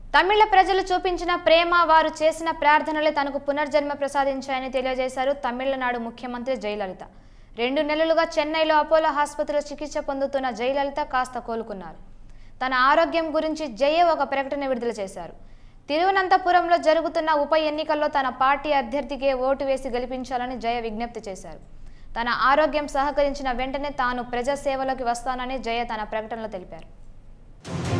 తమిళ ప్రజలు చూపించిన ప్రేమ, వారు చేసిన ప్రార్థనలే తనకు పునర్జన్మ ప్రసాదించాయని తెలియజేశారు తమిళనాడు ముఖ్యమంత్రి జయలలిత. 2 నెలలుగా చెన్నైలో అపోలో ఆసుపత్రిలో చికిత్స పొందుతున్న జయలలిత కాస్త కోలుకున్నారు. తన ఆరోగ్యం గురించి జయ ఒక ప్రకటన విడుదల చేశారు. తిరువనంతపురంలో జరుగుతున్న ఉప ఎన్నికల్లో తన పార్టీ అభ్యర్థికే ఓటు వేసి గెలిపించాలని జయ విజ్ఞప్తి చేశారు. తన ఆరోగ్యం సహకరించిన వెంటనే తాను ప్రజా సేవలోకి వస్తానని జయ తన ప్రకటనలో తెలిపారు.